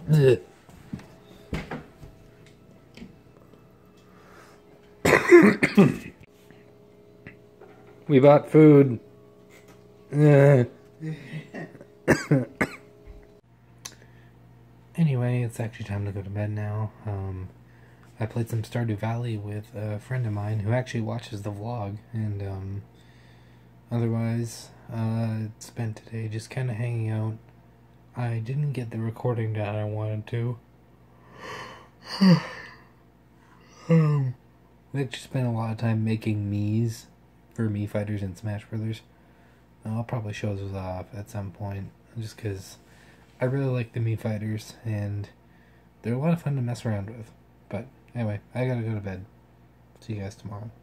We bought food. Anyway, it's actually time to go to bed now. I played some Stardew Valley with a friend of mine who actually watches the vlog, and otherwise, spent today just kind of hanging out. I didn't get the recording done I wanted to. I just spent a lot of time making Mii's for Mii fighters in Smash Brothers. I'll probably show those off at some point, just because I really like the Mii fighters, and they're a lot of fun to mess around with. But anyway, I gotta go to bed. See you guys tomorrow.